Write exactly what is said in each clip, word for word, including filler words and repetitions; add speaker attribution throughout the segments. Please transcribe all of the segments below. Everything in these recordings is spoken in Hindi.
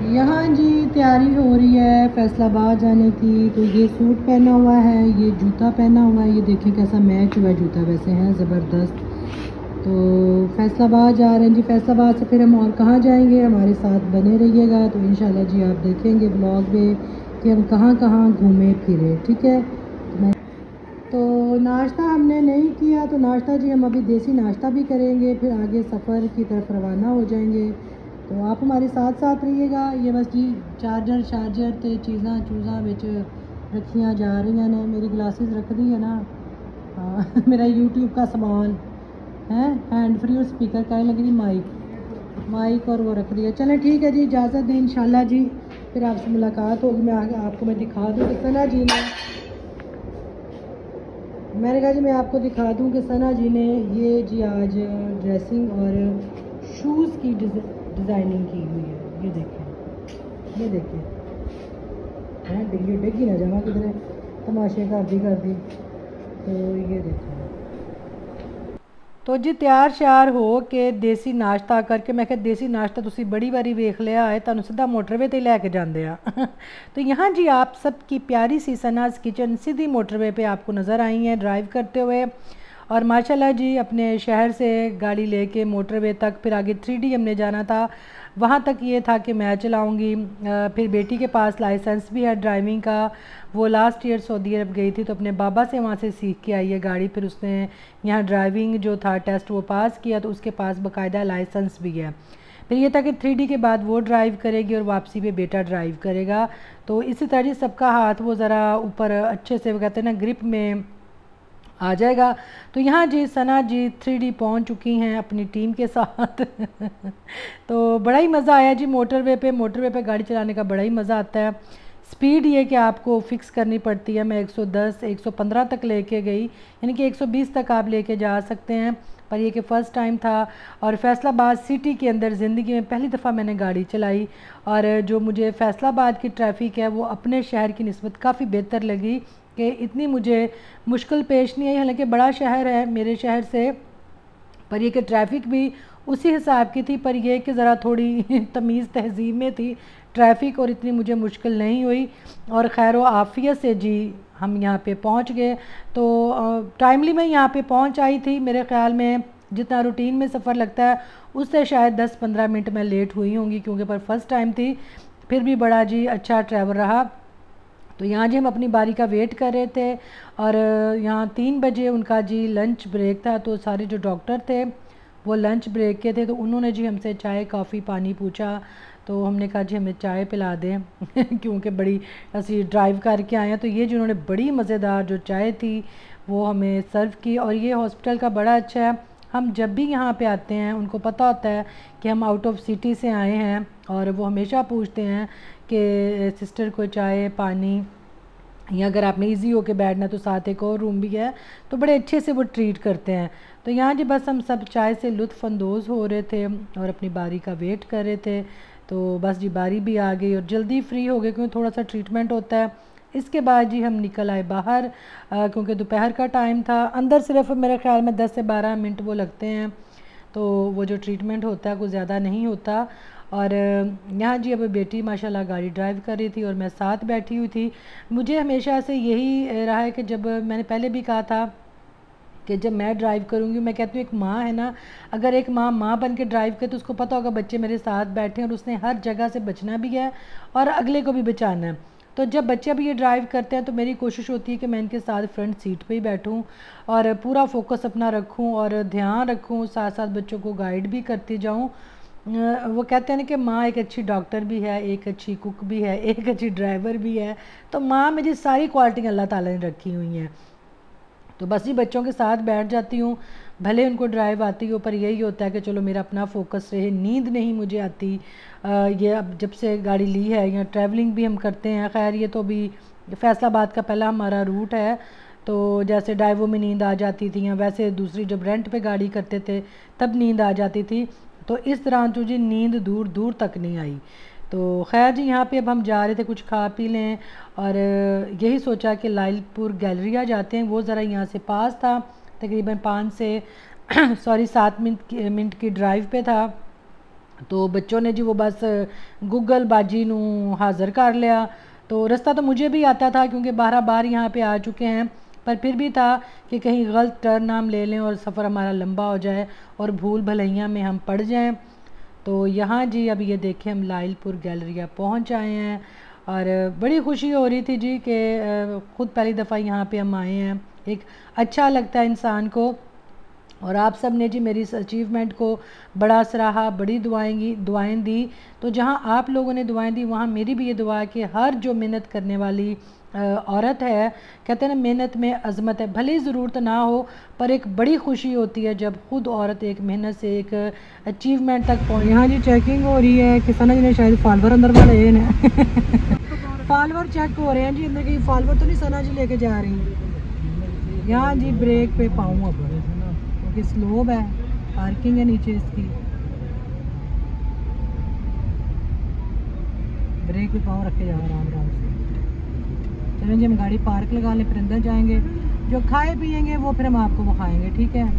Speaker 1: यहाँ जी तैयारी हो रही है फैसलाबाद जाने की। तो ये सूट पहना हुआ है, ये जूता पहना हुआ है, ये देखिए कैसा मैच हुआ है जूता, वैसे है ज़बरदस्त। तो फैसलाबाद जा रहे हैं जी। फैसलाबाद से फिर हम और कहाँ जाएंगे, हमारे साथ बने रहिएगा। तो इंशाल्लाह जी आप देखेंगे ब्लॉग में कि हम कहाँ कहाँ घूमे फिरे, ठीक है। तो मैं तो नाश्ता हमने नहीं किया, तो नाश्ता जी हम अभी देसी नाश्ता भी करेंगे, फिर आगे सफ़र की तरफ रवाना हो जाएंगे। तो आप हमारे साथ साथ रहिएगा। ये बस जी चार्जर शार्जर ते चीज़ा चूज़ा बिच रखियाँ जा रही ने, मेरी ग्लासेस रख दी है ना। हाँ मेरा यूट्यूब का सामान है, हैंड फ्री और स्पीकर का लग रही, माइक माइक और वो रख दिया। चलें ठीक है जी, इजाज़त दी इंशाल्लाह जी, फिर आपसे मुलाकात होगी। मैं आगे आपको मैं दिखा दूँ कि सना जी ने मैंने कहा जी मैं आपको दिखा दूं कि सना जी ने ये जी आज ड्रेसिंग और शूज़ की डिज़ाइनिंग की हुई है। ये देखें, ये देखें, हैं डिग्गी डिग्गी ना जमा किधर है, तमाशे कर दी कर दी। तो ये देखें, तो जी तैयार श्यार हो के देसी नाश्ता करके, मैं क्या देसी नाश्ता तुसी बड़ी बारी वेख लिया है, तुहानू सीधा मोटरवे ते लैके जाते हैं। तो यहाँ जी आप सबकी प्यारी सी सनाज किचन सीधी मोटरवे पे आपको नज़र आई है ड्राइव करते हुए। और माशाल्लाह जी अपने शहर से गाड़ी लेके मोटरवे तक, फिर आगे थ्री डी हमने जाना था, वहाँ तक ये था कि मैं चलाऊँगी। फिर बेटी के पास लाइसेंस भी है ड्राइविंग का, वो लास्ट ईयर सऊदी अरब गई थी तो अपने बाबा से वहाँ से सीख के आई है गाड़ी। फिर उसने यहाँ ड्राइविंग जो था टेस्ट वो पास किया, तो उसके पास बाकायदा लाइसेंस भी है। फिर ये था कि थ्री डी के बाद वो ड्राइव करेगी और वापसी पे बेटा ड्राइव करेगा। तो इसी तरह सबका हाथ वो ज़रा ऊपर अच्छे से, वो कहते हैं ना, ग्रिप में आ जाएगा। तो यहाँ जी सना जी थ्री डी पहुँच चुकी हैं अपनी टीम के साथ। तो बड़ा ही मज़ा आया जी मोटरवे पे। मोटरवे पे गाड़ी चलाने का बड़ा ही मज़ा आता है। स्पीड ये कि आपको फ़िक्स करनी पड़ती है। मैं एक सौ दस एक सौ पंद्रह तक लेके गई, यानी कि एक सौ बीस तक आप लेके जा सकते हैं। पर ये कि फ़र्स्ट टाइम था और फैसलाबाद सिटी के अंदर ज़िंदगी में पहली दफ़ा मैंने गाड़ी चलाई। और जो मुझे फैसलाबाद की ट्रैफ़िक है वो अपने शहर की निस्बत काफ़ी बेहतर लगी कि इतनी मुझे मुश्किल पेश नहीं आई। हालांकि बड़ा शहर है मेरे शहर से, पर ये कि ट्रैफ़िक भी उसी हिसाब की थी, पर यह कि ज़रा थोड़ी तमीज़ तहज़ीब में थी ट्रैफ़िक, और इतनी मुझे मुश्किल नहीं हुई। और खैर व आफ़ियत से जी हम यहाँ पे पहुँच गए। तो टाइमली मैं यहाँ पे पहुँच आई थी। मेरे ख़्याल में जितना रूटीन में सफ़र लगता है उससे शायद दस पंद्रह मिनट में लेट हुई होंगी, क्योंकि पर फर्स्ट टाइम थी। फिर भी बड़ा जी अच्छा ट्रैवल रहा। तो यहाँ जी हम अपनी बारी का वेट कर रहे थे और यहाँ तीन बजे उनका जी लंच ब्रेक था। तो सारे जो डॉक्टर थे वो लंच ब्रेक के थे, तो उन्होंने जी हमसे चाय कॉफ़ी पानी पूछा। तो हमने कहा जी हमें चाय पिला दें क्योंकि बड़ी असी ड्राइव करके आए हैं। तो ये जिन्होंने बड़ी मज़ेदार जो चाय थी वो हमें सर्व की। और ये हॉस्पिटल का बड़ा अच्छा है, हम जब भी यहाँ पे आते हैं उनको पता होता है कि हम आउट ऑफ सिटी से आए हैं, और वो हमेशा पूछते हैं कि सिस्टर को चाय पानी, या अगर आपने इजी होके बैठना तो साथ एक और रूम भी है। तो बड़े अच्छे से वो ट्रीट करते हैं। तो यहाँ जी बस हम सब चाय से लुत्फ़ अंदोज़ हो रहे थे और अपनी बारी का वेट कर रहे थे। तो बस जी बारी भी आ गई और जल्दी फ्री हो गए, क्योंकि थोड़ा सा ट्रीटमेंट होता है। इसके बाद जी हम निकल आए बाहर, क्योंकि दोपहर का टाइम था। अंदर सिर्फ मेरे ख़्याल में दस से बारह मिनट वो लगते हैं, तो वो जो ट्रीटमेंट होता है कुछ ज़्यादा नहीं होता। और यहाँ जी अब बेटी माशाल्लाह गाड़ी ड्राइव कर रही थी और मैं साथ बैठी हुई थी। मुझे हमेशा से यही रहा है कि जब मैंने पहले भी कहा था कि जब मैं ड्राइव करूँगी, मैं कहती हूँ एक माँ है ना, अगर एक माँ माँ बन के ड्राइव करे तो उसको पता होगा बच्चे मेरे साथ बैठे हैं और उसने हर जगह से बचना भी है और अगले को भी बचाना है। तो जब बच्चे अभी ये ड्राइव करते हैं तो मेरी कोशिश होती है कि मैं इनके साथ फ्रंट सीट पे ही बैठूं और पूरा फोकस अपना रखूं और ध्यान रखूं, साथ साथ बच्चों को गाइड भी करती जाऊं। वो कहते हैं ना कि माँ एक अच्छी डॉक्टर भी है, एक अच्छी कुक भी है, एक अच्छी ड्राइवर भी है। तो माँ में जी सारी क्वालिटी अल्लाह ताला ने रखी हुई हैं। तो बस जी बच्चों के साथ बैठ जाती हूँ, भले उनको ड्राइव आती हो, पर यही होता है कि चलो मेरा अपना फोकस रहे। नींद नहीं मुझे आती। आ, ये अब जब से गाड़ी ली है, या ट्रैवलिंग भी हम करते हैं, खैर ये तो अभी फैसलाबाद का पहला हमारा रूट है। तो जैसे ड्राइवों में नींद आ जाती थी, या वैसे दूसरी जब रेंट पे गाड़ी करते थे तब नींद आ जाती थी। तो इस तरह तो जी नींद दूर दूर तक नहीं आई। तो खैर जी यहाँ पे अब हम जा रहे थे कुछ खा पी लें, और यही सोचा कि लाइलपुर गैलरिया जाते हैं। वो ज़रा यहाँ से पास था, तकरीबन पाँच से सॉरी सात मिनट की मिनट की ड्राइव पे था। तो बच्चों ने जी वो बस गूगल बाजी नू हाज़र कर लिया। तो रास्ता तो मुझे भी आता था क्योंकि बारह बार यहाँ पे आ चुके हैं, पर फिर भी था कि कहीं गलत टर्न हम ले लें और सफ़र हमारा लंबा हो जाए और भूल भलैया में हम पड़ जाएं। तो यहाँ जी अब ये देखें हम लाइलपुर गैलरिया पहुँच आए हैं और बड़ी खुशी हो रही थी जी कि ख़ुद पहली दफ़ा यहाँ पे हम आए हैं। एक अच्छा लगता है इंसान को। और आप सब ने जी मेरी इस अचीवमेंट को बड़ा सराहा, बड़ी दुआएंगी दुआएं दी। तो जहाँ आप लोगों ने दुआएं दी वहाँ मेरी भी ये दुआ है कि हर जो मेहनत करने वाली औरत है, कहते हैं ना मेहनत में अज़मत है, भले ही ज़रूरत ना हो पर एक बड़ी खुशी होती है जब खुद औरत एक मेहनत से एक अचीवमेंट तक पहुँच। यहाँ जी चेकिंग हो रही है कि सना जी ने शायद फॉलोवर अंदर वाले हैं फॉलोवर चेक हो रहे हैं जी, अंदर कहीं फॉलोवर तो नहीं सना जी लेके जा रही हैं। यहाँ जी ब्रेक पे पाऊँ अब क्योंकि स्लोप है, पार्किंग है नीचे इसकी, ब्रेक पे पाँव रखे जा आराम आराम से। चलें जी हम गाड़ी पार्क लगा लें, फिर अंदर जाएंगे, जो खाए पिएंगे वो फिर हम आपको दिखाएंगे, ठीक है।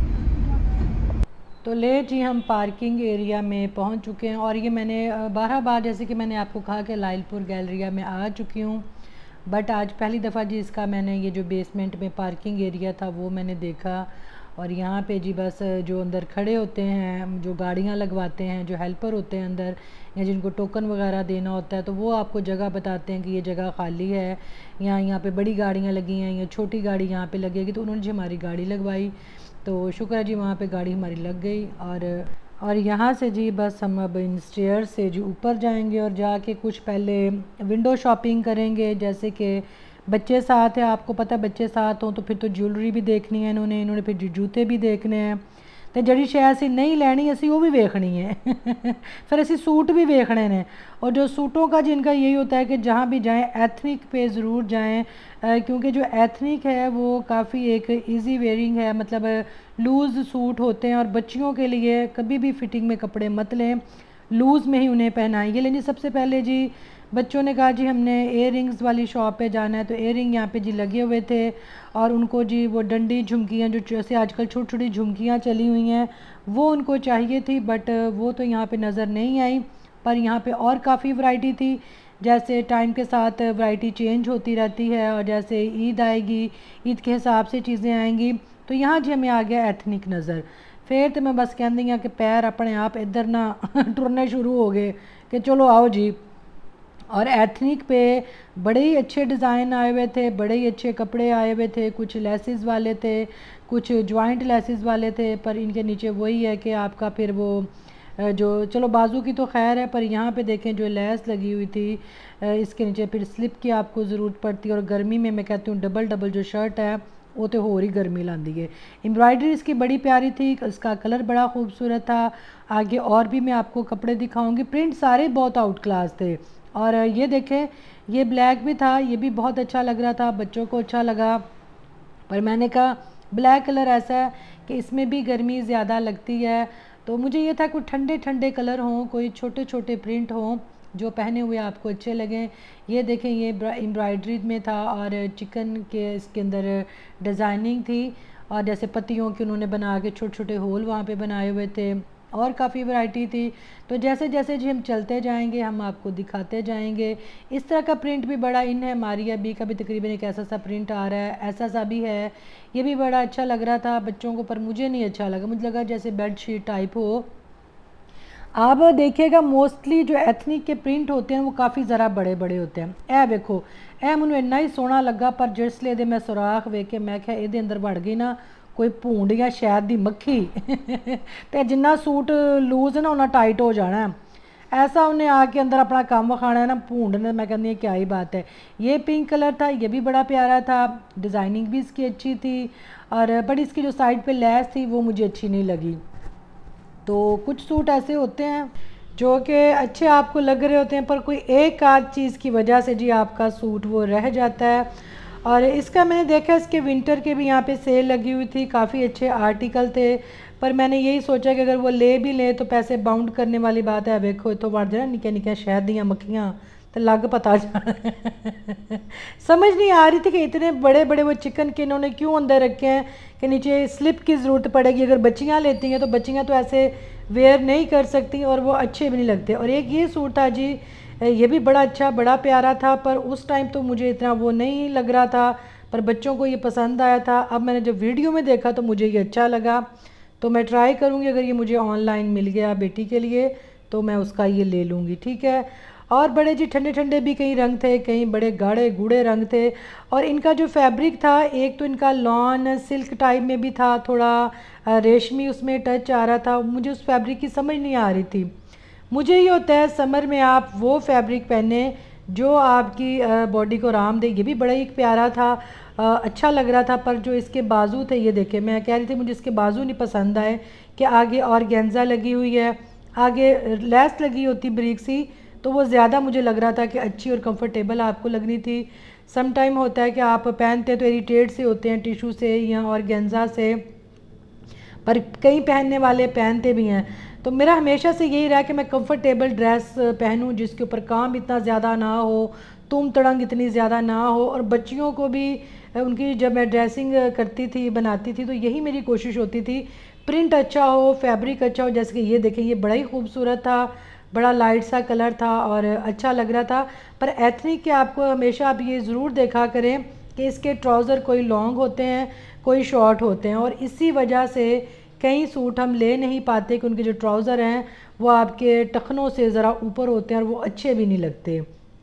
Speaker 1: तो ले जी हम पार्किंग एरिया में पहुंच चुके हैं और ये मैंने बारह बार जैसे कि मैंने आपको कहा कि लाइलपुर गैलरिया में आ चुकी हूँ, बट आज पहली दफ़ा जी इसका मैंने ये जो बेसमेंट में पार्किंग एरिया था वो मैंने देखा। और यहाँ पे जी बस जो अंदर खड़े होते हैं, जो गाड़ियाँ लगवाते हैं, जो हेल्पर होते हैं अंदर या जिनको टोकन वगैरह देना होता है, तो वो आपको जगह बताते हैं कि ये जगह खाली है, यहाँ यहाँ पे बड़ी गाड़ियाँ लगी हैं या छोटी गाड़ी यहाँ पे लगेगी। तो उन्होंने जी हमारी गाड़ी लगवाई, तो शुक्र है जी वहाँ पे गाड़ी हमारी लग गई। और और यहाँ से जी बस हम अब इन स्टेयर से जी ऊपर जाएंगे और जाके कुछ पहले विंडो शॉपिंग करेंगे। जैसे कि बच्चे साथ है, आपको पता है बच्चे साथ हों तो फिर तो ज्वेलरी भी देखनी है इन्होंने इन्होंने फिर जूते भी देखने हैं, तो जड़ी शै असी नहीं लैनी असी वो भी वेखनी है फिर असी सूट भी वेखने ने। और जो सूटों का जिनका यही होता है कि जहाँ भी जाएं एथनिक पे ज़रूर जाएं, क्योंकि जो एथनिक है वो काफ़ी एक इजी वेयरिंग है, मतलब लूज़ सूट होते हैं और बच्चियों के लिए कभी भी फिटिंग में कपड़े मत लें, लूज़ में ही उन्हें पहनाएंगे। लेकिन सबसे पहले जी बच्चों ने कहा जी हमने एयर रिंग्स वाली शॉप पे जाना है, तो एयर रिंग यहाँ पे जी लगे हुए थे और उनको जी वो डंडी झुमकियाँ जो जैसे आजकल छोटी छोटी झुमकियाँ चली हुई हैं वो उनको चाहिए थी, बट वो तो यहाँ पे नज़र नहीं आई। पर यहाँ पे और काफ़ी वैरायटी थी, जैसे टाइम के साथ वैरायटी चेंज होती रहती है और जैसे ईद आएगी ईद के हिसाब से चीज़ें आएंगी। तो यहाँ जी हमें आ गया एथनिक नज़र, फिर तो मैं बस कहती हूँ कि पैर अपने आप इधर ना टुरने शुरू हो गए कि चलो आओ जी। और एथनिक पे बड़े ही अच्छे डिज़ाइन आए हुए थे, बड़े ही अच्छे कपड़े आए हुए थे, कुछ लेसेस वाले थे, कुछ जॉइंट लेसेस वाले थे, पर इनके नीचे वही है कि आपका फिर वो जो चलो बाजू की तो खैर है, पर यहाँ पे देखें जो लेस लगी हुई थी इसके नीचे फिर स्लिप की आपको ज़रूरत पड़ती है। और गर्मी में मैं कहती हूँ डबल डबल जो शर्ट है वो तो हो रही गर्मी लाती है। एम्ब्रॉयडरी इसकी बड़ी प्यारी थी, इसका कलर बड़ा खूबसूरत था। आगे और भी मैं आपको कपड़े दिखाऊंगी, प्रिंट सारे बहुत आउट क्लास थे। और ये देखें ये ब्लैक भी था, ये भी बहुत अच्छा लग रहा था, बच्चों को अच्छा लगा। पर मैंने कहा ब्लैक कलर ऐसा है कि इसमें भी गर्मी ज़्यादा लगती है, तो मुझे ये था कोई ठंडे ठंडे कलर हों, कोई छोटे छोटे प्रिंट हों जो पहने हुए आपको अच्छे लगें। ये देखें ये एम्ब्रॉयडरी में था और चिकन के इसके अंदर डिज़ाइनिंग थी और जैसे पत्तियों के उन्होंने बना के छोटे छोटे होल वहाँ पे बनाए हुए थे और काफ़ी वैरायटी थी। तो जैसे जैसे जी हम चलते जाएंगे हम आपको दिखाते जाएंगे। इस तरह का प्रिंट भी बड़ा इन है, मारिया बी का भी तकरीबन एक ऐसा सा प्रिंट आ रहा है, ऐसा सा भी है, ये भी बड़ा अच्छा लग रहा था बच्चों को, पर मुझे नहीं अच्छा लगा, मुझे लगा जैसे बेड शीट टाइप हो। आप देखिएगा मोस्टली जो एथनिक के प्रिंट होते हैं वो काफ़ी ज़रा बड़े बड़े होते हैं। ए देखो ए मैनू इन्ना ही सोहना लगा, पर जिसले दे मैं सुराख वेख के मैं क्या ये अंदर बढ़ गई ना कोई भूंड या शहद दी मक्खी तो जिन्ना सूट लूज है ना उन्ना टाइट हो जाना है, ऐसा उन्हें आके अंदर अपना काम वखाना है ना भूंड ने। मैं कहती क्या ही बात है। ये पिंक कलर था, ये भी बड़ा प्यारा था, डिज़ाइनिंग भी इसकी अच्छी थी, और बट इसकी जो साइड पे लैस थी वो मुझे अच्छी नहीं लगी। तो कुछ सूट ऐसे होते हैं जो कि अच्छे आपको लग रहे होते हैं, पर कोई एक आध चीज़ की वजह से जी आपका सूट वो रह जाता है। और इसका मैंने देखा इसके विंटर के भी यहाँ पे सेल लगी हुई थी, काफ़ी अच्छे आर्टिकल थे, पर मैंने यही सोचा कि अगर वो ले भी ले तो पैसे बाउंड करने वाली बात है। देखो तो बढ़ जाए निक्के निक्के शहद दियाँ मक्खियाँ तो लग पता जाना समझ नहीं आ रही थी कि इतने बड़े बड़े वो चिकन के इन्होंने क्यों अंदर रखे हैं कि नीचे स्लिप की ज़रूरत पड़ेगी। अगर बच्चियाँ लेती हैं तो बच्चियाँ तो ऐसे वेयर नहीं कर सकती और वो अच्छे भी नहीं लगते। और एक ये सूट था जी, ये भी बड़ा अच्छा बड़ा प्यारा था, पर उस टाइम तो मुझे इतना वो नहीं लग रहा था, पर बच्चों को ये पसंद आया था। अब मैंने जब वीडियो में देखा तो मुझे ये अच्छा लगा, तो मैं ट्राई करूँगी अगर ये मुझे ऑनलाइन मिल गया बेटी के लिए तो मैं उसका ये ले लूँगी, ठीक है। और बड़े जी ठंडे ठंडे भी कई रंग थे, कई बड़े गाढ़े गूढ़े रंग थे। और इनका जो फैब्रिक था, एक तो इनका लॉन सिल्क टाइप में भी था, थोड़ा रेशमी उसमें टच आ रहा था। मुझे उस फैब्रिक की समझ नहीं आ रही थी। मुझे ये होता है समर में आप वो फैब्रिक पहने जो आपकी बॉडी को आराम दे। ये भी बड़ा ही प्यारा था, अच्छा लग रहा था, पर जो इसके बाजू थे, ये देखे मैं कह रही थी मुझे इसके बाजू नहीं पसंद आए कि आगे ऑर्गेन्जा लगी हुई है, आगे लेस लगी होती ब्रीक सी, तो वो ज़्यादा मुझे लग रहा था कि अच्छी और कंफर्टेबल आपको लगनी थी। सम टाइम होता है कि आप पहनते तो इरिटेट से होते हैं टिशू से या ऑर्गेन्जा से, पर कई पहनने वाले पहनते भी हैं। तो मेरा हमेशा से यही रहा कि मैं कंफर्टेबल ड्रेस पहनूं जिसके ऊपर काम इतना ज़्यादा ना हो, तुम तड़ंग इतनी ज़्यादा ना हो। और बच्चियों को भी उनकी जब मैं ड्रेसिंग करती थी बनाती थी तो यही मेरी कोशिश होती थी, प्रिंट अच्छा हो, फैब्रिक अच्छा हो। जैसे कि ये देखें, ये बड़ा ही खूबसूरत था, बड़ा लाइट सा कलर था और अच्छा लग रहा था। पर एथनिक के आपको हमेशा आप ये ज़रूर देखा करें कि इसके ट्राउज़र कोई लॉन्ग होते हैं, कोई शॉर्ट होते हैं, और इसी वजह से कई सूट हम ले नहीं पाते कि उनके जो ट्राउज़र हैं वो आपके टखनों से ज़रा ऊपर होते हैं और वो अच्छे भी नहीं लगते।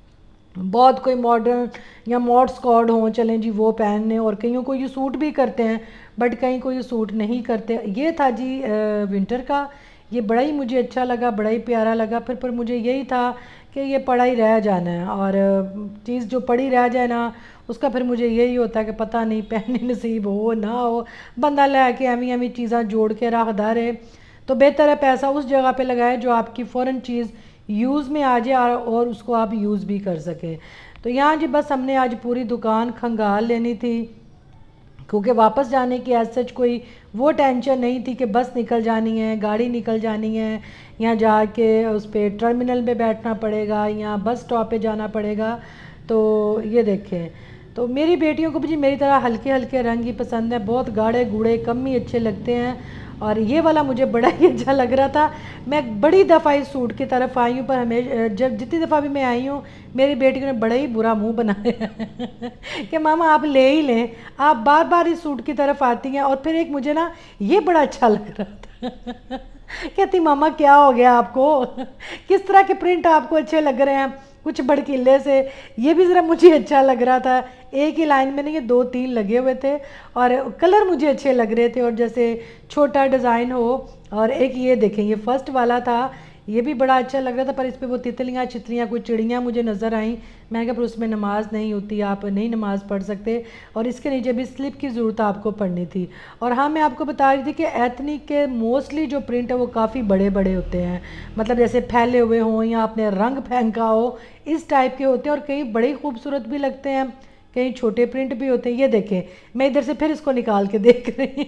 Speaker 1: बहुत कोई मॉडर्न या मॉड स्कॉर्ड हों, चलें जी वो पहनने, और कईयों को ये सूट भी करते हैं बट कहीं को ये सूट नहीं करते। ये था जी विंटर का, ये बड़ा ही मुझे अच्छा लगा, बड़ा ही प्यारा लगा। फिर पर मुझे यही था कि ये पड़ा ही रह जाना है, और चीज़ जो पड़ी रह जाए ना उसका फिर मुझे यही होता है कि पता नहीं पहने नसीब हो ना हो, बंदा लै के एवं एवं चीज़ा जोड़ के रखदा रहे। तो बेहतर है पैसा उस जगह पे लगाए जो आपकी फ़ौरन चीज़ यूज़ में आ जाए और उसको आप यूज़ भी कर सकें। तो यहाँ जी बस हमने आज पूरी दुकान खंगाल लेनी थी, क्योंकि वापस जाने की एज सच कोई वो टेंशन नहीं थी कि बस निकल जानी है, गाड़ी निकल जानी है, या जाके उस पर टर्मिनल में बैठना पड़ेगा या बस स्टॉप पे जाना पड़ेगा। तो ये देखें, तो मेरी बेटियों को भी जी मेरी तरह हल्के हल्के रंग ही पसंद है, बहुत गाढ़े गूढ़े कम ही अच्छे लगते हैं। और ये वाला मुझे बड़ा ही अच्छा लग रहा था। मैं बड़ी दफ़ा इस सूट की तरफ आई हूँ, पर हमें जब जितनी दफ़ा भी मैं आई हूँ मेरी बेटी ने बड़ा ही बुरा मुंह बनाया कि मामा आप ले ही लें, आप बार बार इस सूट की तरफ आती हैं। और फिर एक मुझे ना ये बड़ा अच्छा लग रहा था कहती मामा क्या हो गया आपको, किस तरह के प्रिंट आपको अच्छे लग रहे हैं, कुछ भड़कीले से। ये भी ज़रा मुझे अच्छा लग रहा था, एक ही लाइन में नहीं ये दो तीन लगे हुए थे और कलर मुझे अच्छे लग रहे थे, और जैसे छोटा डिज़ाइन हो। और एक ये देखें, ये फर्स्ट वाला था, ये भी बड़ा अच्छा लग रहा था, पर इस पर वो तितलियाँ छितलियाँ कुछ चिड़ियाँ मुझे नज़र आईं। मैं कहा पर उसमें नमाज नहीं होती, आप नहीं नमाज़ पढ़ सकते। और इसके नीचे भी स्लिप की ज़रूरत आपको पड़नी थी। और हाँ, मैं आपको बता रही थी कि एथनिक के मोस्टली जो प्रिंट है वो काफ़ी बड़े बड़े होते हैं, मतलब जैसे फैले हुए हों या आपने रंग फेंका हो, इस टाइप के होते हैं। और कई बड़े खूबसूरत भी लगते हैं, कई छोटे प्रिंट भी होते हैं। ये देखें, मैं इधर से फिर इसको निकाल के देख रही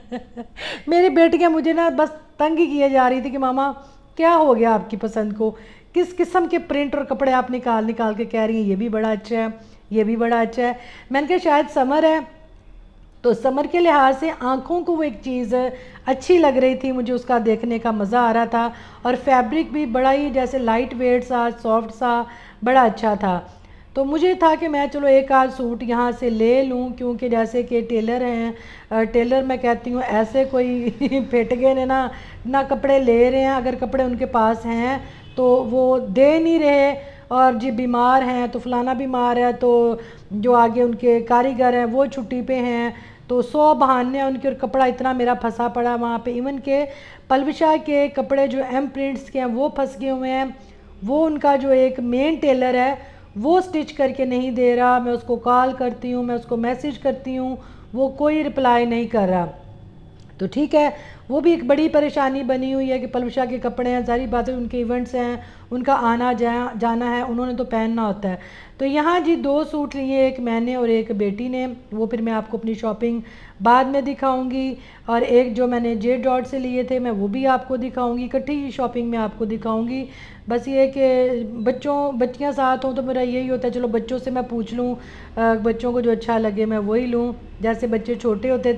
Speaker 1: मेरी बेटियाँ मुझे ना बस तंग ही किए जा रही थी कि मामा क्या हो गया आपकी पसंद को, किस किस्म के प्रिंट और कपड़े आप निकाल निकाल के कह रही हैं ये भी बड़ा अच्छा है, ये भी बड़ा अच्छा है। मैंने कहा शायद समर है तो समर के लिहाज से आँखों को वो एक चीज़ अच्छी लग रही थी, मुझे उसका देखने का मज़ा आ रहा था। और फैब्रिक भी बड़ा ही जैसे लाइट वेट सा, सॉफ्ट सा, बड़ा अच्छा था। तो मुझे था कि मैं चलो एक आध सूट यहाँ से ले लूँ, क्योंकि जैसे कि टेलर हैं, टेलर मैं कहती हूँ ऐसे कोई फेटगे ने ना ना कपड़े ले रहे हैं, अगर कपड़े उनके पास हैं तो वो दे नहीं रहे। और जी बीमार हैं तो फलाना बीमार है, तो जो आगे उनके कारीगर हैं वो छुट्टी पे हैं, तो सौ बहाने हैं उनके, और कपड़ा इतना मेरा फंसा पड़ा वहाँ पे। इवन के पलविशा के कपड़े जो एम प्रिंट्स के हैं वो फंस गए हुए हैं, वो उनका जो एक मेन टेलर है वो स्टिच करके नहीं दे रहा। मैं उसको कॉल करती हूँ, मैं उसको मैसेज करती हूँ, वो कोई रिप्लाई नहीं कर रहा। तो ठीक है, वो भी एक बड़ी परेशानी बनी हुई है कि पलविशा के कपड़े हैं, सारी बातें, उनके इवेंट्स हैं, उनका आना जा, जाना है, उन्होंने तो पहनना होता है। तो यहाँ जी दो सूट लिए, एक मैंने और एक बेटी ने, वो फिर मैं आपको अपनी शॉपिंग बाद में दिखाऊंगी। और एक जो मैंने जे डॉट से लिए थे मैं वो भी आपको दिखाऊंगी, इकट्ठी शॉपिंग में आपको दिखाऊंगी। बस ये कि बच्चों बच्चियाँ साथ हों तो मेरा यही होता है चलो बच्चों से मैं पूछ लूँ, बच्चों को जो अच्छा लगे मैं वही लूँ। जैसे बच्चे छोटे होते थे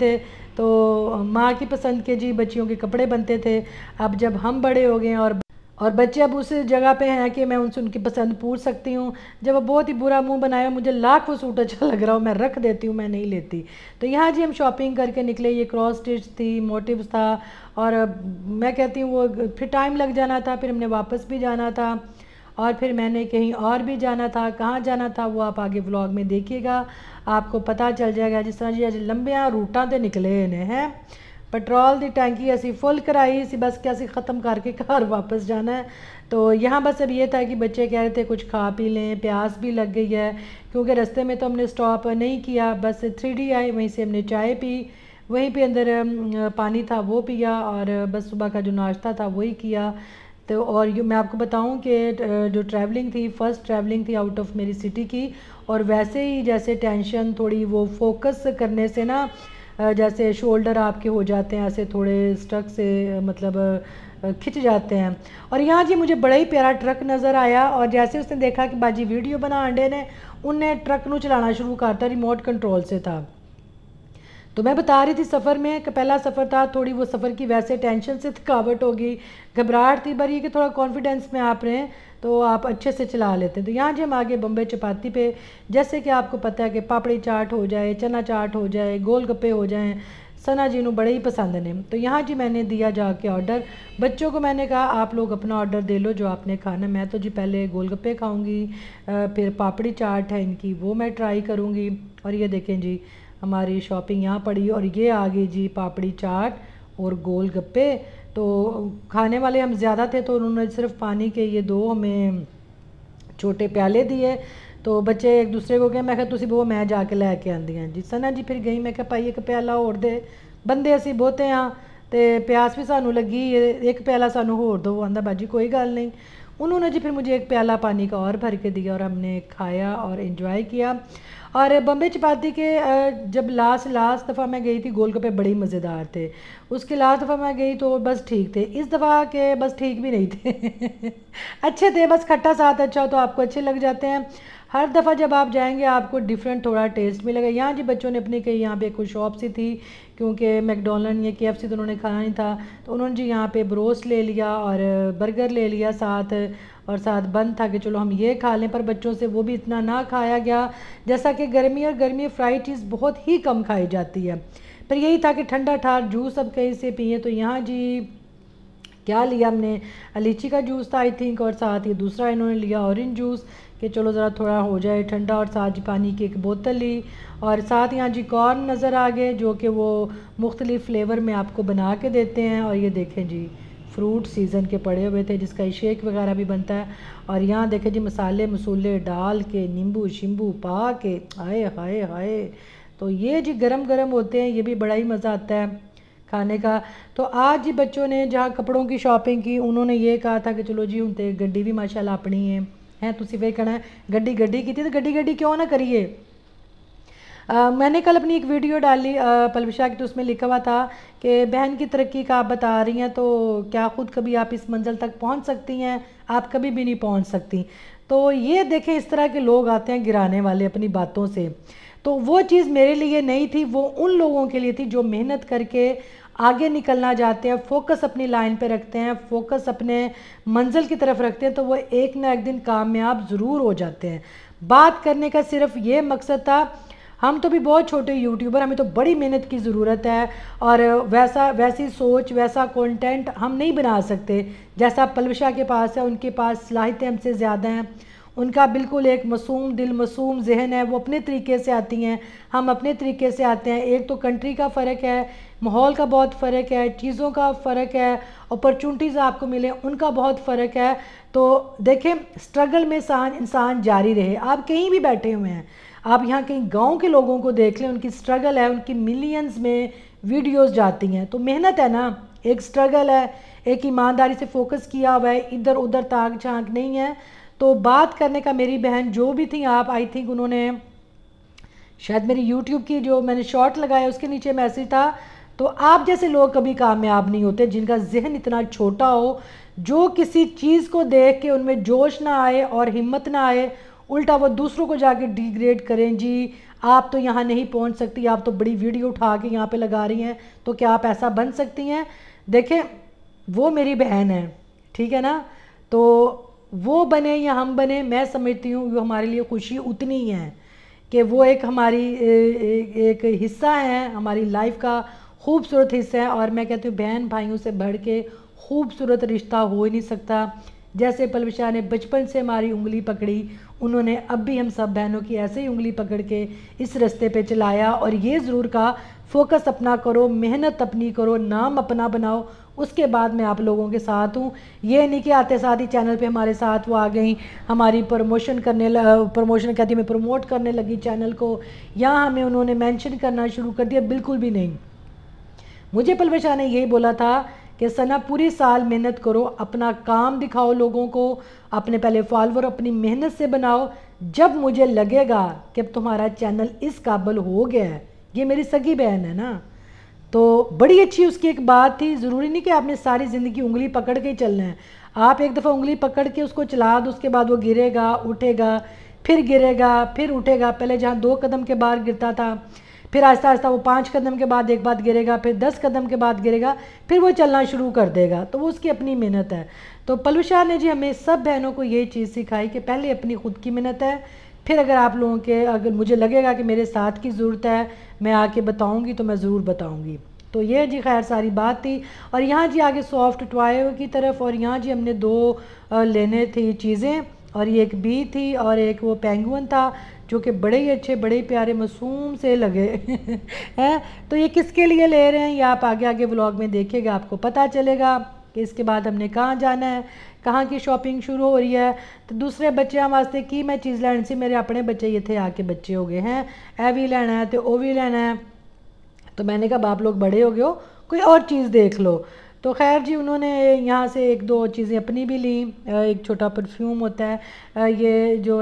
Speaker 1: तो माँ की पसंद के जी बच्चियों के कपड़े बनते थे। अब जब हम बड़े हो गए और और बच्चे अब उस जगह पे हैं कि मैं उनसे उनकी पसंद पूछ सकती हूँ। जब वो बहुत ही बुरा मुंह बनाया, मुझे लाख वो सूट अच्छा लग रहा हो, मैं रख देती हूँ, मैं नहीं लेती। तो यहाँ जी हम शॉपिंग करके निकले। ये क्रॉस स्टिच थी, मोटिव्स था, और मैं कहती हूँ वो फिर टाइम लग जाना था, फिर हमने वापस भी जाना था, और फिर मैंने कहीं और भी जाना था। कहाँ जाना था वो आप आगे व्लॉग में देखिएगा, आपको पता चल जाएगा। जिस तरह जी अज लंबिया रूटां ते निकले ने हैं। पेट्रोल की टैंकी असी फुल कराई सी, बस क्या असी ख़त्म करके घर वापस जाना है। तो यहाँ बस अब ये था कि बच्चे कह रहे थे कुछ खा पी लें, प्यास भी लग गई है, क्योंकि रास्ते में तो हमने स्टॉप नहीं किया, बस थ्री डी आई, वहीं से हमने चाय पी, वहीं पे अंदर पानी था वो पिया, और बस सुबह का जो नाश्ता था वही किया। तो और ये मैं आपको बताऊं कि जो ट्रैवलिंग थी, फ़र्स्ट ट्रैवलिंग थी आउट ऑफ मेरी सिटी की, और वैसे ही जैसे टेंशन थोड़ी वो फोकस करने से ना जैसे शोल्डर आपके हो जाते हैं ऐसे थोड़े स्ट्रक से, मतलब खिंच जाते हैं। और यहाँ जी मुझे बड़ा ही प्यारा ट्रक नज़र आया, और जैसे उसने देखा कि बाजी वीडियो बना अंडे ने, उनने ट्रक नू चलाना शुरू करता, रिमोट कंट्रोल से था। तो मैं बता रही थी सफ़र में कि पहला सफ़र था, थोड़ी वो सफ़र की वैसे टेंशन से थकावट होगी, घबराहट थी, पर ये कि थोड़ा कॉन्फिडेंस में आप रहें तो आप अच्छे से चला लेते हैं। तो यहाँ जी हम आगे बम्बई चपाती पे, जैसे कि आपको पता है कि पापड़ी चाट हो जाए, चना चाट हो जाए, गोल गप्पे हो जाएं, सना जी नू बड़े ही पसंद ने। तो यहाँ जी मैंने दिया जाके ऑर्डर, बच्चों को मैंने कहा आप लोग अपना ऑर्डर दे लो जो आपने खाना, मैं तो जी पहले गोलगप्पे खाऊंगी, फिर पापड़ी चाट है इनकी वो मैं ट्राई करूँगी। और ये देखें जी हमारी शॉपिंग यहाँ पड़ी, और ये आ गई जी पापड़ी चाट और गोलगप्पे। तो खाने वाले हम ज़्यादा थे, तो उन्होंने सिर्फ पानी के ये दो हमें छोटे प्याले दिए। तो बच्चे एक दूसरे को कहे, मैं कहा तुसी वो मैं जाके लैके आंदी हैं जी। सना जी फिर गई, मैं कहा भाई एक प्याला होर दे, बंदे असी बहुते हाँ तो प्यास भी सानू लगी, एक प्याला सानू होर दो। वो आंदा बाजी कोई गल नहीं। उन्होंने जी फिर मुझे एक प्याला पानी का और भर के दिया, और हमने खाया और इन्जॉय किया। और बम्बई चपाती के जब लास्ट लास्ट दफ़ा मैं गई थी, गोलगप्पे बड़े मज़ेदार थे। उसके लास्ट दफ़ा मैं गई तो बस ठीक थे, इस दफ़ा के बस ठीक भी नहीं थे अच्छे थे, बस खट्टा साथ अच्छा हो तो आपको अच्छे लग जाते हैं। हर दफ़ा जब आप जाएंगे आपको डिफरेंट थोड़ा टेस्ट मिलेगा। यहाँ जी बच्चों ने अपनी कही, यहाँ पे कोई शॉप सी थी, क्योंकि मैकडोनल्ड या केएफसी तो उन्होंने खाना नहीं था, तो उन्होंने जी यहाँ पे ब्रोस्ट ले लिया और बर्गर ले लिया साथ, और साथ बंद था कि चलो हम ये खा लें। पर बच्चों से वो भी इतना ना खाया गया, जैसा कि गर्मी और गर्मी फ्राई चीज़ बहुत ही कम खाई जाती है। पर यही था कि ठंडा ठार जूस अब कहीं से पिए। तो यहाँ जी क्या लिया हमने, लीची का जूस था आई थिंक, और साथ ही दूसरा इन्होंने लिया ऑरेंज जूस कि चलो ज़रा थोड़ा हो जाए ठंडा, और साथ ही पानी की एक बोतल ली, और साथ यहाँ जी कॉर्न नज़र आ गए जो कि वो मुख्तलिफ़ फ्लेवर में आपको बना के देते हैं। और ये देखें जी फ्रूट सीज़न के पड़े हुए थे, जिसका शेक वगैरह भी बनता है। और यहाँ देखें जी मसाले मसूले डाल के, नींबू शिम्बू पा के, हाय हाय हाय। तो ये जी गरम गरम होते हैं, ये भी बड़ा ही मज़ा आता है खाने का। तो आज जी बच्चों ने जहाँ कपड़ों की शॉपिंग की, उन्होंने ये कहा था कि चलो जी हूँ तो गड्डी भी माशाल्लाह अपनी है हैं, तुसी फिर कहना है गड्डी गड्डी की थी, तो गड्डी गड्डी क्यों ना करिए। आ, मैंने कल अपनी एक वीडियो डाली पलविशा की, तो उसमें लिखा हुआ था कि बहन की तरक्की का आप बता रही हैं, तो क्या ख़ुद कभी आप इस मंजिल तक पहुंच सकती हैं? आप कभी भी नहीं पहुंच सकती। तो ये देखें इस तरह के लोग आते हैं गिराने वाले अपनी बातों से। तो वो चीज़ मेरे लिए नहीं थी, वो उन लोगों के लिए थी जो मेहनत करके आगे निकलना चाहते हैं, फोकस अपनी लाइन पे रखते हैं, फोकस अपने मंजिल की तरफ रखते हैं, तो वो एक ना एक दिन कामयाब ज़रूर हो जाते हैं। बात करने का सिर्फ ये मकसद था। हम तो भी बहुत छोटे यूट्यूबर, हमें तो बड़ी मेहनत की ज़रूरत है, और वैसा वैसी सोच वैसा कंटेंट हम नहीं बना सकते जैसा पलविशा के पास है। उनके पास सलाहियतें हमसे ज़्यादा हैं, उनका बिल्कुल एक मासूम दिल मासूम जहन है, वो अपने तरीके से आती हैं, हम अपने तरीके से आते हैं। एक तो कंट्री का फ़र्क है, माहौल का बहुत फ़र्क है, चीज़ों का फ़र्क है, अपॉर्चुनिटीज़ आपको मिले उनका बहुत फ़र्क है। तो देखें स्ट्रगल में इंसान इंसान जारी रहे। आप कहीं भी बैठे हुए हैं, आप यहाँ कहीं गांव के लोगों को देख लें, उनकी स्ट्रगल है, उनकी मिलियंस में वीडियोस जाती हैं। तो मेहनत है ना, एक स्ट्रगल है, एक ईमानदारी से फोकस किया हुआ है, इधर उधर ताक झांक नहीं है। तो बात करने का मेरी बहन जो भी थी, आप आई थिंक उन्होंने शायद मेरी यूट्यूब की जो मैंने शॉर्ट लगाया उसके नीचे मैसेज था। तो आप जैसे लोग कभी कामयाब नहीं होते, जिनका जहन इतना छोटा हो, जो किसी चीज़ को देख के उनमें जोश ना आए और हिम्मत ना आए, उल्टा वो दूसरों को जाके डिग्रेड करें, जी आप तो यहाँ नहीं पहुँच सकती, आप तो बड़ी वीडियो उठा के यहाँ पे लगा रही हैं, तो क्या आप ऐसा बन सकती हैं। देखें वो मेरी बहन है, ठीक है ना, तो वो बने या हम बने, मैं समझती हूँ वो हमारे लिए खुशी उतनी ही है कि वो एक हमारी एक हिस्सा है, हमारी लाइफ का खूबसूरत हिस्सा है। और मैं कहती हूँ बहन भाइयों से बढ़ के खूबसूरत रिश्ता हो ही नहीं सकता। जैसे पलविशा ने बचपन से हमारी उंगली पकड़ी, उन्होंने अब भी हम सब बहनों की ऐसे ही उंगली पकड़ के इस रास्ते पे चलाया। और ये ज़रूर कहा फोकस अपना करो, मेहनत अपनी करो, नाम अपना बनाओ, उसके बाद मैं आप लोगों के साथ हूँ। ये नहीं कि आते साथ ही चैनल पे हमारे साथ वो आ गई, हमारी प्रमोशन करने प्रमोशन कहती मैं प्रमोट करने लगी चैनल को, या हमें उन्होंने मेंशन करना शुरू कर दिया, बिल्कुल भी नहीं। मुझे पलविशा ने यही बोला था कि सना पूरी साल मेहनत करो, अपना काम दिखाओ लोगों को, अपने पहले फॉलोवर अपनी मेहनत से बनाओ, जब मुझे लगेगा कि अब तुम्हारा चैनल इस काबिल हो गया है, ये मेरी सगी बहन है ना, तो बड़ी अच्छी उसकी एक बात थी। ज़रूरी नहीं कि आपने सारी ज़िंदगी उंगली पकड़ के ही चलना है, आप एक दफ़ा उंगली पकड़ के उसको चला दो, उसके बाद वो गिरेगा उठेगा, फिर गिरेगा फिर उठेगा। पहले जहाँ दो कदम के बाहर गिरता था, फिर आहिस्ता आहिस्ता वो पाँच कदम के बाद एक बात गिरेगा, फिर दस कदम के बाद गिरेगा, फिर वो चलना शुरू कर देगा। तो वो उसकी अपनी मेहनत है। तो पलविशा ने जी हमें सब बहनों को ये चीज़ सिखाई कि पहले अपनी ख़ुद की मेहनत है, फिर अगर आप लोगों के अगर मुझे लगेगा कि मेरे साथ की ज़रूरत है, मैं आके बताऊंगी तो मैं ज़रूर बताऊंगी। तो ये जी खैर सारी बात थी। और यहाँ जी आगे सॉफ्ट टॉय की तरफ, और यहाँ जी हमने दो लेने थी चीज़ें, और ये एक बी थी और एक वो पेंगुइन था, जो कि बड़े ही अच्छे बड़े ही प्यारे मासूम से लगे हैं। तो ये किसके लिए ले रहे हैं ये आप आगे आगे व्लॉग में देखिएगा, आपको पता चलेगा कि इसके बाद हमने कहाँ जाना है, कहाँ की शॉपिंग शुरू हो रही है। तो दूसरे बच्चों वास्ते की मैं चीज़ लैनी सी, मेरे अपने बच्चे ये थे आके बच्चे हो गए हैं, ए भी लेना है तो ओ भी लेना है। तो मैंने कहा आप लोग बड़े हो गए हो, कोई और चीज़ देख लो। तो खैर जी उन्होंने यहाँ से एक दो चीज़ें अपनी भी ली। एक छोटा परफ्यूम होता है, ये जो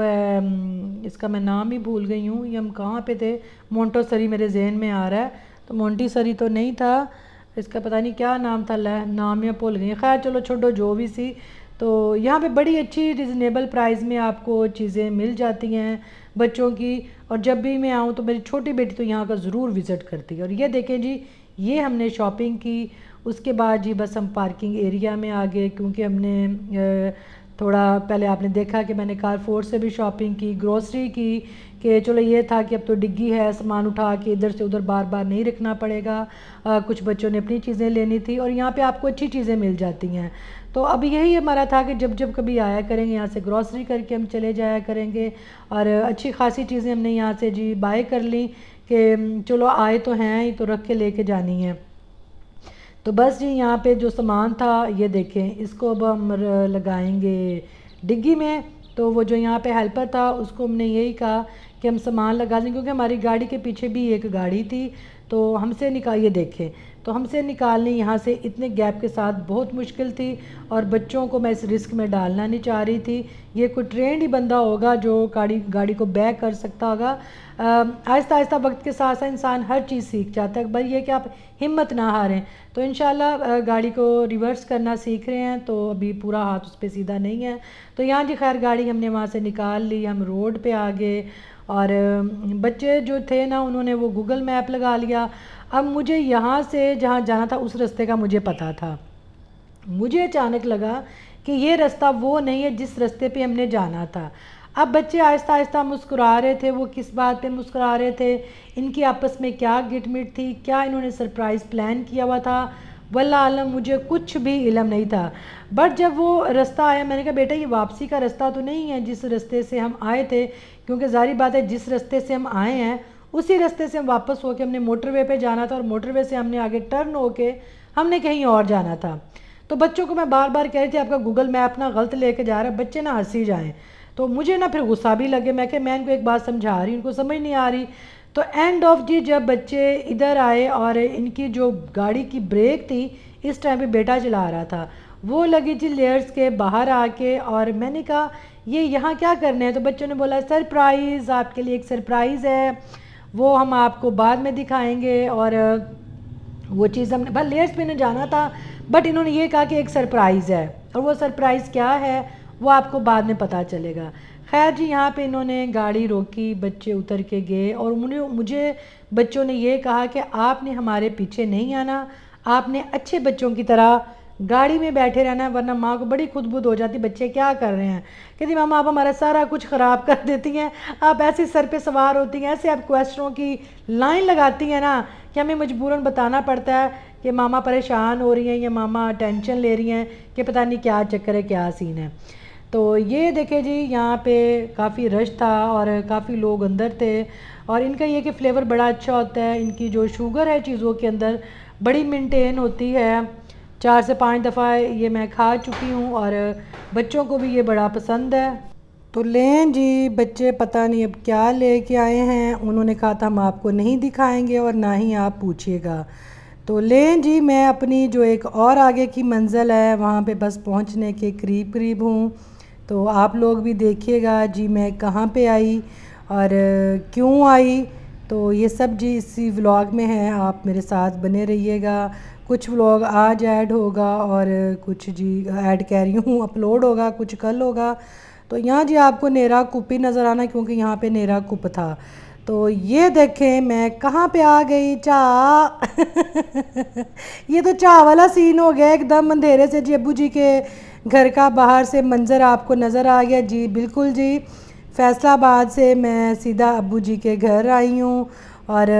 Speaker 1: है इसका मैं नाम ही भूल गई हूँ, ये हम कहाँ पे थे, मोंटेसरी मेरे जहन में आ रहा है, तो मोंटेसरी तो नहीं था, इसका पता नहीं क्या नाम था, नाम या भूल गई। खैर चलो छोड़ो जो भी सी। तो यहाँ पे बड़ी अच्छी रिजनेबल प्राइस में आपको चीज़ें मिल जाती हैं बच्चों की। और जब भी मैं आऊँ तो मेरी छोटी बेटी तो यहाँ का ज़रूर विज़िट करती है। और ये देखें जी ये हमने शॉपिंग की। उसके बाद जी बस हम पार्किंग एरिया में आ गए, क्योंकि हमने थोड़ा पहले आपने देखा कि मैंने कारफोर से भी शॉपिंग की, ग्रोसरी की, कि चलो ये था कि अब तो डिग्गी है, सामान उठा के इधर से उधर बार बार नहीं रखना पड़ेगा। आ, कुछ बच्चों ने अपनी चीज़ें लेनी थी और यहाँ पे आपको अच्छी चीज़ें मिल जाती हैं। तो अब यही हमारा था कि जब जब कभी आया करेंगे यहाँ से ग्रोसरी करके हम चले जाया करेंगे। और अच्छी खासी चीज़ें हमने यहाँ से जी बाय कर ली कि चलो आए तो हैं ही तो रख के लेके जानी है। तो बस जी यहाँ पे जो सामान था ये देखें, इसको अब हम लगाएंगे डिग्गी में। तो वो जो यहाँ पे हेल्पर था उसको हमने यही कहा कि हम सामान लगा दें, क्योंकि हमारी गाड़ी के पीछे भी एक गाड़ी थी, तो हमसे निकाल ये देखें तो हमसे निकालनी यहाँ से इतने गैप के साथ बहुत मुश्किल थी। और बच्चों को मैं इस रिस्क में डालना नहीं चाह रही थी। ये कोई ट्रेंड ही बंदा होगा जो गाड़ी गाड़ी को बैक कर सकता होगा। आहिस्ता आहिस्ता वक्त के साथ साथ इंसान हर चीज़ सीख जाता है, बस ये कि आप हिम्मत ना हारें। तो इंशाल्लाह गाड़ी को रिवर्स करना सीख रहे हैं, तो अभी पूरा हाथ उस पर सीधा नहीं है। तो यहाँ जी खैर गाड़ी हमने वहाँ से निकाल ली, हम रोड पे आ गए। और बच्चे जो थे ना उन्होंने वो गूगल मैप लगा लिया। अब मुझे यहाँ से जहाँ जाना था उस रास्ते का मुझे पता था। मुझे अचानक लगा कि ये रास्ता वो नहीं है जिस रास्ते पे हमने जाना था। अब बच्चे आहिस्ता आहिस्ता मुस्कुरा रहे थे। वो किस बात पे मुस्कुरा रहे थे, इनकी आपस में क्या गिटमिट थी, क्या इन्होंने सरप्राइज़ प्लान किया हुआ था, वल्लाह आलम मुझे कुछ भी इल्म नहीं था। बट जब वो रास्ता आया मैंने कहा बेटा ये वापसी का रास्ता तो नहीं है जिस रास्ते से हम आए थे, क्योंकि ज़ाहिर बात है जिस रास्ते से हम आए हैं उसी रास्ते से हम वापस होके हमने मोटरवे पे जाना था, और मोटरवे से हमने आगे टर्न होके हमने कहीं और जाना था। तो बच्चों को मैं बार बार कह रही थी आपका गूगल मैप ना गलत लेके जा रहा है, बच्चे ना हंसी जाएँ। तो मुझे ना फिर गुस्सा भी लगे, मैं कि मैं इनको एक बात समझा रही, उनको समझ नहीं आ रही। तो एंड ऑफ जी जब बच्चे इधर आए और इनकी जो गाड़ी की ब्रेक थी इस टाइम पे बेटा चला रहा था, वो लगी जी लेयर्स के बाहर आके। और मैंने कहा ये यहाँ क्या करने हैं, तो बच्चों ने बोला सरप्राइज़, आपके लिए एक सरप्राइज़ है, वो हम आपको बाद में दिखाएंगे। और वो चीज़ हमने बस लेयर्स पे न जाना था, बट इन्होंने ये कहा कि एक सरप्राइज़ है, और वो सरप्राइज़ क्या है वो आपको बाद में पता चलेगा। खैर जी, यहाँ पे इन्होंने गाड़ी रोकी, बच्चे उतर के गए और उन्होंने मुझे बच्चों ने ये कहा कि आपने हमारे पीछे नहीं आना, आपने अच्छे बच्चों की तरह गाड़ी में बैठे रहना, वरना माँ को बड़ी खुदबुद हो जाती, बच्चे क्या कर रहे हैं। कहती मामा आप हमारा सारा कुछ ख़राब कर देती हैं, आप ऐसे सर पे सवार होती हैं, ऐसे आप क्वेश्चनों की लाइन लगाती हैं ना कि हमें मजबूरन बताना पड़ता है कि मामा परेशान हो रही हैं या मामा टेंशन ले रही हैं कि पता नहीं क्या चक्कर है, क्या सीन है। तो ये देखे जी, यहाँ पे काफ़ी रश था और काफ़ी लोग अंदर थे और इनका ये कि फ़्लेवर बड़ा अच्छा होता है, इनकी जो शुगर है चीज़ों के अंदर बड़ी मेंटेन होती है। चार से पाँच दफ़ा ये मैं खा चुकी हूँ और बच्चों को भी ये बड़ा पसंद है। तो लें जी, बच्चे पता नहीं अब क्या लेके आए हैं, उन्होंने कहा था हम आपको नहीं दिखाएंगे और ना ही आप पूछिएगा। तो लें जी, मैं अपनी जो एक और आगे की मंजिल है वहाँ पे बस पहुँचने के करीब करीब हूँ। तो आप लोग भी देखिएगा जी मैं कहाँ पे आई और क्यों आई। तो ये सब जी इसी व्लॉग में है, आप मेरे साथ बने रहिएगा। कुछ व्लॉग आज ऐड होगा और कुछ जी ऐड कह रही हूँ अपलोड होगा, कुछ कल होगा। तो यहाँ जी आपको नेरा कुप ही नज़र आना क्योंकि यहाँ पे नेरा कुप था। तो ये देखें मैं कहाँ पे आ गई, चा ये तो चा वाला सीन हो गया एकदम अंधेरे से जी। अब्बू जी के घर का बाहर से मंज़र आपको नज़र आ गया जी। बिल्कुल जी, फैसलाबाद से मैं सीधा अब्बू जी के घर आई हूँ और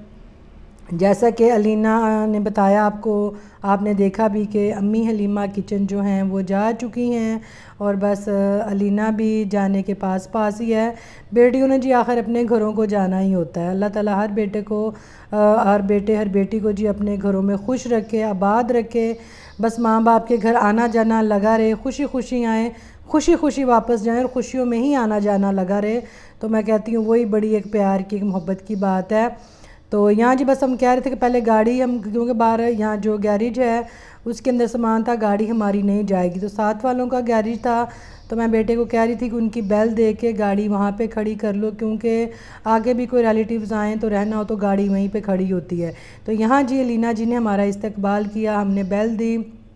Speaker 1: जैसा कि अलीना ने बताया आपको, आपने देखा भी कि अम्मी हलीमा किचन जो हैं वो जा चुकी हैं और बस अलीना भी जाने के पास पास ही है। बेटियों ने जी आखिर अपने घरों को जाना ही होता है। अल्लाह ताला हर बेटे को, हर बेटे हर बेटी को जी अपने घरों में खुश रखे, आबाद रखे। बस माँ बाप के घर आना जाना लगा रहे, खुशी खुशी आएँ, खुशी खुशी वापस जाएँ और खुशियों में ही आना जाना लगा रहे। तो मैं कहती हूँ वही बड़ी एक प्यार की, एक मोहब्बत की बात है। तो यहाँ जी बस हम कह रहे थे कि पहले गाड़ी हम, क्योंकि बाहर यहाँ जो गैरेज है उसके अंदर सामान था, गाड़ी हमारी नहीं जाएगी। तो साथ वालों का गैरेज था, तो मैं बेटे को कह रही थी कि उनकी बेल दे के गाड़ी वहाँ पे खड़ी कर लो, क्योंकि आगे भी कोई रिलेटिव्स आएँ तो रहना हो तो गाड़ी वहीं पे खड़ी होती है। तो यहाँ जी अलीना जी ने हमारा इस्तकबाल किया, हमने बेल दी।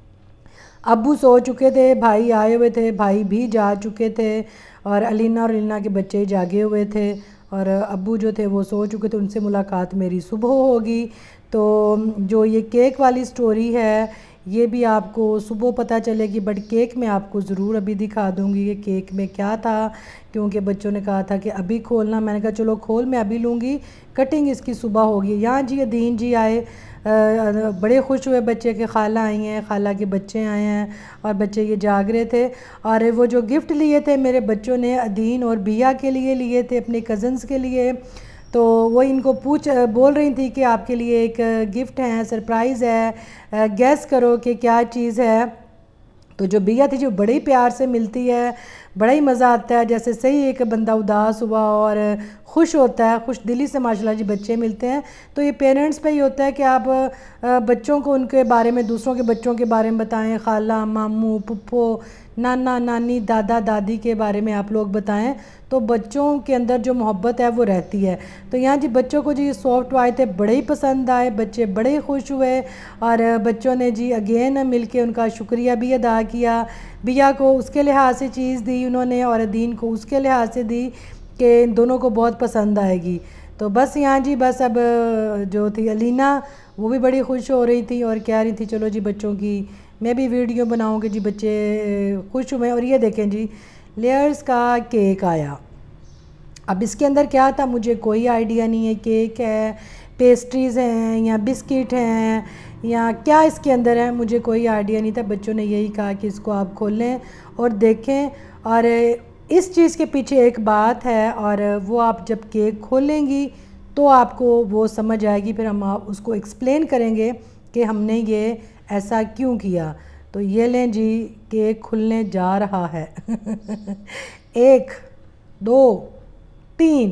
Speaker 1: अब्बू सो चुके थे, भाई आए हुए थे, भाई भी जा चुके थे और अलीना और अलीना के बच्चे जागे हुए थे और अब्बू जो थे वो सो चुके थे। उनसे मुलाकात मेरी सुबह होगी। तो जो ये केक वाली स्टोरी है ये भी आपको सुबह पता चलेगी, बट केक मैं आपको ज़रूर अभी दिखा दूँगी कि केक में क्या था, क्योंकि बच्चों ने कहा था कि अभी खोलना। मैंने कहा चलो खोल, मैं अभी लूँगी, कटिंग इसकी सुबह होगी। यहाँ जी अदीन जी आए, बड़े खुश हुए बच्चे के खाला आई हैं, खाला के बच्चे आए हैं और बच्चे ये जाग रहे थे। और वो जो गिफ्ट लिए थे मेरे बच्चों ने अदीन और बिया के लिए लिए थे, अपने कज़न्स के लिए। तो वो इनको पूछ बोल रही थी कि आपके लिए एक गिफ्ट है, सरप्राइज़ है, गैस करो कि क्या चीज़ है। तो जो बिया थी जो बड़े ही प्यार से मिलती है, बड़ा ही मज़ा आता है, जैसे सही एक बंदा उदास हुआ और खुश होता है, खुश दिली से माशाल्लाह जी बच्चे मिलते हैं। तो ये पेरेंट्स पे ही होता है कि आप बच्चों को उनके बारे में, दूसरों के बच्चों के बारे में बताएं, खाला मामू पुप्पो नाना नानी दादा दादी के बारे में आप लोग बताएं, तो बच्चों के अंदर जो मोहब्बत है वो रहती है। तो यहाँ जी बच्चों को जी सॉफ्ट टॉय थे, बड़े ही पसंद आए, बच्चे बड़े ही खुश हुए और बच्चों ने जी अगेन मिलके उनका शुक्रिया भी अदा किया। बिया को उसके लिहाज से चीज़ दी उन्होंने और अदीन को उसके लिहाज से दी कि इन दोनों को बहुत पसंद आएगी। तो बस यहाँ जी बस अब जो थी अलीना वो भी बड़ी खुश हो रही थी और कह रही थी चलो जी बच्चों की मैं भी वीडियो बनाऊँगी जी, बच्चे खुश हुए। और ये देखें जी लेयर्स का केक आया। अब इसके अंदर क्या था मुझे कोई आइडिया नहीं है, केक है, पेस्ट्रीज़ हैं या बिस्किट हैं या क्या इसके अंदर है, मुझे कोई आइडिया नहीं था। बच्चों ने यही कहा कि इसको आप खोलें और देखें, और इस चीज़ के पीछे एक बात है और वो आप जब केक खोलेंगी तो आपको वो समझ आएगी, फिर हम आप उसको एक्सप्लेन करेंगे कि हमने ये ऐसा क्यों किया। तो ये लें जी केक खुलने जा रहा है एक दो तीन,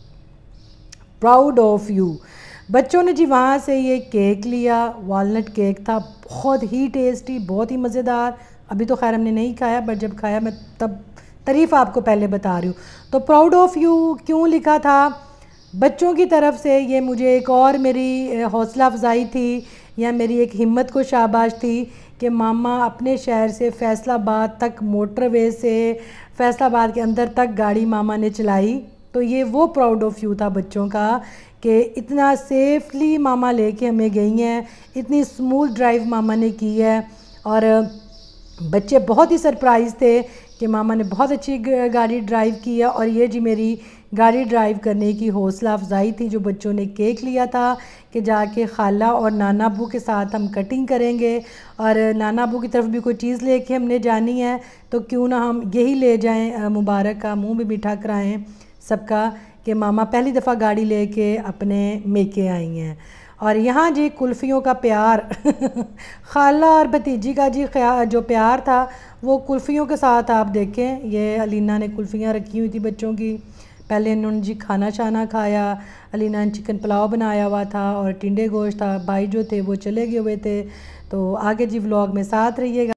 Speaker 1: प्राउड ऑफ यू। बच्चों ने जी वहाँ से ये केक लिया, वालनट केक था, बहुत ही टेस्टी, बहुत ही मज़ेदार। अभी तो खैर हमने नहीं खाया, बट जब खाया मैं तब तारीफ़ आपको पहले बता रही हूँ। तो प्राउड ऑफ यू क्यों लिखा था बच्चों की तरफ से, ये मुझे एक और मेरी हौसला अफजाई थी या मेरी एक हिम्मत को शाबाश थी कि मामा अपने शहर से फैसलाबाद तक मोटरवे से फैसलाबाद के अंदर तक गाड़ी मामा ने चलाई। तो ये वो प्राउड ऑफ यू था बच्चों का कि इतना सेफली मामा लेके हमें गई हैं, इतनी स्मूथ ड्राइव मामा ने की है। और बच्चे बहुत ही सरप्राइज़ थे कि मामा ने बहुत अच्छी गाड़ी ड्राइव की है। और ये जी मेरी गाड़ी ड्राइव करने की हौसला अफजाई थी। जो बच्चों ने केक लिया था कि जाके खाला और नाना अबू के साथ हम कटिंग करेंगे और नाना अबू की तरफ भी कोई चीज़ लेके हमने जानी है, तो क्यों ना हम यही ले जाएं, मुबारक का मुंह भी मीठा कराएं सबका कि मामा पहली दफ़ा गाड़ी लेके अपने मेके आई हैं। और यहाँ जी कुल्फ़ियों का प्यार खाला और भतीजी का जी जो प्यार था वो कुल्फ़ियों के साथ आप देखें। ये अलीना ने कुल्फ़ियाँ रखी हुई थी बच्चों की, पहले इन्होंने जी खाना शाना खाया। अलीना ने चिकन पुलाव बनाया हुआ था और टिंडे गोश्त था। भाई जो थे वो चले गए हुए थे। तो आगे जी व्लॉग में साथ रहिएगा।